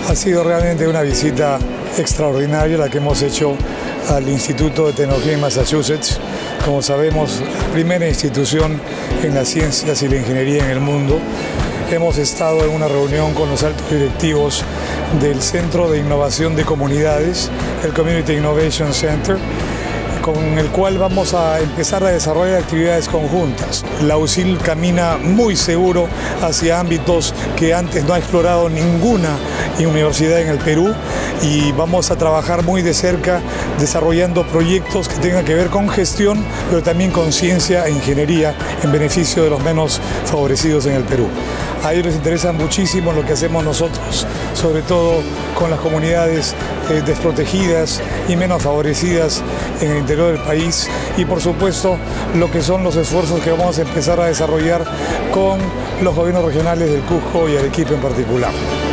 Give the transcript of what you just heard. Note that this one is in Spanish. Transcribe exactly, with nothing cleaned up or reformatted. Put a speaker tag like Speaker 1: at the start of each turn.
Speaker 1: Ha sido realmente una visita extraordinaria la que hemos hecho al Instituto de Tecnología en Massachusetts. Como sabemos, la primera institución en las ciencias y la ingeniería en el mundo. Hemos estado en una reunión con los altos directivos del Centro de Innovación de Comunidades, el Community Innovation Center, con el cual vamos a empezar a desarrollar actividades conjuntas. La U S I L camina muy seguro hacia ámbitos que antes no ha explorado ninguna universidad en el Perú, y vamos a trabajar muy de cerca desarrollando proyectos que tengan que ver con gestión, pero también con ciencia e ingeniería en beneficio de los menos favorecidos en el Perú. A ellos les interesa muchísimo lo que hacemos nosotros, sobre todo con las comunidades eh, desprotegidas y menos favorecidas en el interior del país, y por supuesto lo que son los esfuerzos que vamos a empezar a desarrollar con los gobiernos regionales del Cusco y Arequipa en particular.